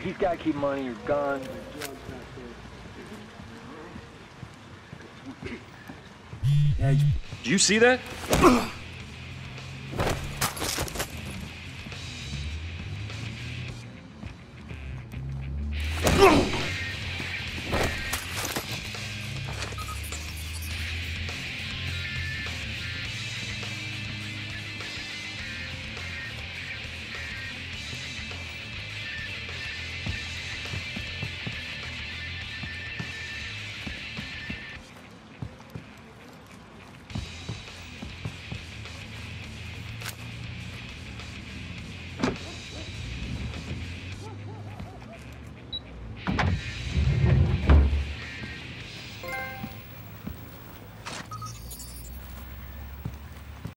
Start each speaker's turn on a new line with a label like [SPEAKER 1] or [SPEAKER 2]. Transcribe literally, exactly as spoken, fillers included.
[SPEAKER 1] He's got to keep money or guns.
[SPEAKER 2] Yeah,
[SPEAKER 3] Do you see that?